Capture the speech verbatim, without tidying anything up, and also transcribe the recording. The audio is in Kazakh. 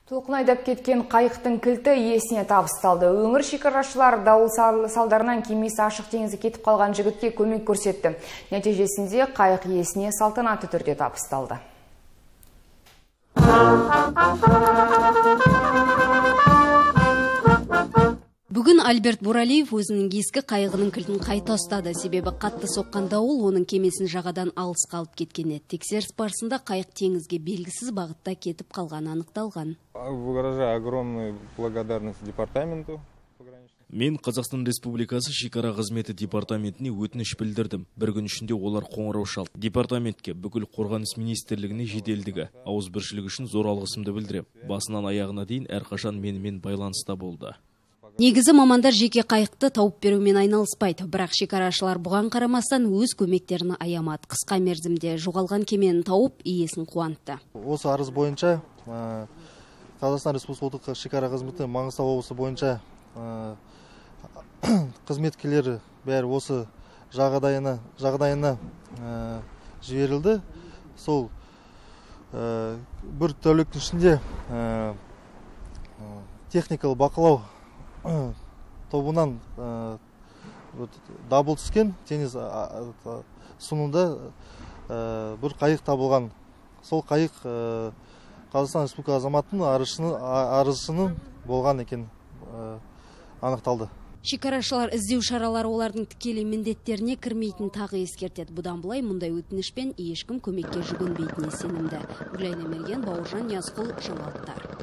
Толқын айдап кеткен қайықтың кілті иесіне табысталды. Өңір шекарашылар дауыл салдарынан кемесі ашық теңізге кетіп қалған жігітке көмек көрсетті. Нәтижесінде қайық иесіне салтанатты түрде табысталды. Бүгін Альберт Буралиев өзінің ескі қайығының кілтін қайта ұстады. Себебі қатты соққан дауыл оның кемесін жағадан алыс қалып кеткен еді. Тексеріс барысында қайық теңізге белгісіз бағытта кетіп қалғаны анықталған. Выражаю огромную благодарность департаменту. Мен Қазақстан Республикасы шекара қызметі департаментіне өтініш білдірдім. Бір күн ішінде олар қоңырау шалды. Департаментке, бүкіл қорғаныс министрлігіне жеделдігі, ауызбіршілігі үшін зор алғысымды білдірем. Басынан аяғына дейін әрқашан менімен байланыста болды. Негізі мамандар жеке қайықты тауып берумен айналыспайды, бірақ шекарашылар бұған қарамастан өз көмектерін аямады. Қысқа мерзімде жоғалған кемені тауып, иесін қуантты. Осы арыз бойынша Қазақстан Республикасы шекара қызметі Маңғыстау облысы бойынша қызметкерлері бәрі осы жағдайына жағдайына жіберілді. Сол бір тәуліктің ішінде техникалық бақылау тобынан дабыл түскен теңіз суында бір қайық табылған. Сол қайық Қазақстан Республикасы азаматының арызшының болған екен анықталды. Шекарашылар іздеу шаралары олардың тікелей міндеттеріне кірмейтін тағы ескертеді. Бұдан былай мұндай өтінішпен ешкім көмекке жүгінбейтініне сенімді. Гүлайна Мерген, Бауыржан Язқұл, жаңалықтар.